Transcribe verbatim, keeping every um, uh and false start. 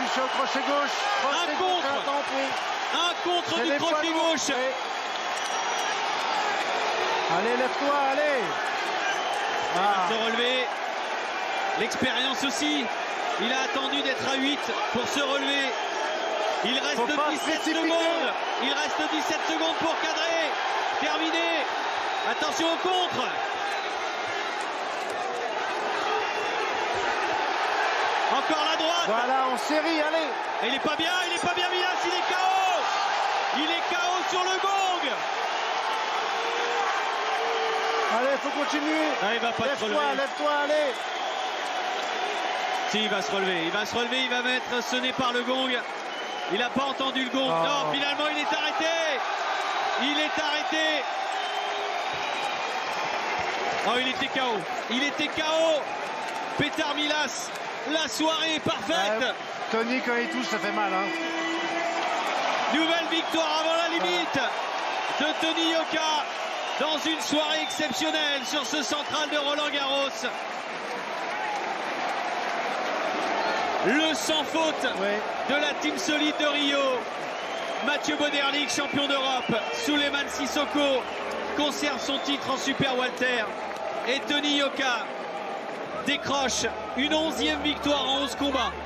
touché au crochet gauche. Un contre. Un contre du crochet gauche. Allez, lève-toi, allez. Il va se relever. L'expérience aussi. Il a attendu d'être à huit pour se relever. Il reste dix-sept secondes. Il reste dix-sept secondes pour cadrer. Terminé. Attention au contre. Encore la droite. Voilà, en série, allez. Et il n'est pas bien, il n'est pas bien, Milas, il est K O. Il est K O sur le gong. Allez, il faut continuer. Ah, il va pas se relever. Lève-toi, lève-toi, allez. Si, il va se relever. Il va se relever, il va mettre sonné par le gong. Il n'a pas entendu le gong. Oh. Non, finalement, il est arrêté. Il est arrêté. Oh, il était K O. Il était K O. Petar Milas. La soirée est parfaite. Euh, Tony, quand il touche, ça fait mal. Hein. Nouvelle victoire avant la limite de Tony Yoka dans une soirée exceptionnelle sur ce central de Roland-Garros. Le sans faute oui. de la team solide de Rio. Mathieu Boderlich, champion d'Europe. Souleymane Sissoko conserve son titre en Super Walter. Et Tony Yoka décroche une onzième victoire en onze combats.